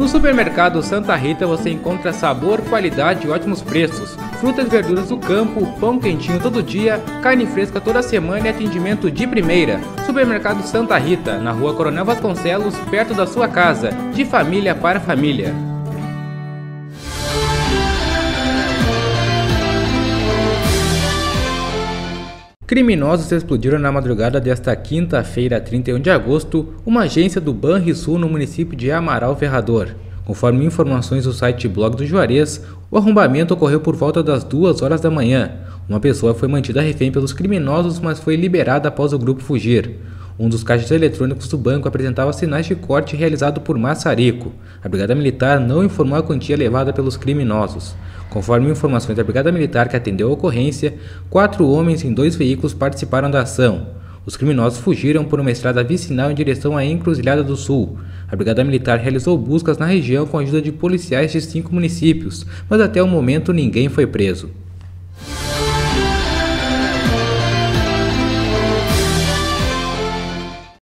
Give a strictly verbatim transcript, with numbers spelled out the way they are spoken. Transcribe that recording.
No supermercado Santa Rita você encontra sabor, qualidade e ótimos preços. Frutas e verduras do campo, pão quentinho todo dia, carne fresca toda semana e atendimento de primeira. Supermercado Santa Rita, na rua Coronel Vasconcelos, perto da sua casa, de família para família. Criminosos explodiram na madrugada desta quinta-feira, trinta e um de agosto, uma agência do Banrisul no município de Amaral Ferrador. Conforme informações do site Blog do Juarez, o arrombamento ocorreu por volta das duas horas da manhã. Uma pessoa foi mantida refém pelos criminosos, mas foi liberada após o grupo fugir. Um dos caixas eletrônicos do banco apresentava sinais de corte realizado por maçarico. A Brigada Militar não informou a quantia levada pelos criminosos. Conforme informações da Brigada Militar que atendeu a ocorrência, quatro homens em dois veículos participaram da ação. Os criminosos fugiram por uma estrada vicinal em direção à Encruzilhada do Sul. A Brigada Militar realizou buscas na região com a ajuda de policiais de cinco municípios, mas até o momento ninguém foi preso.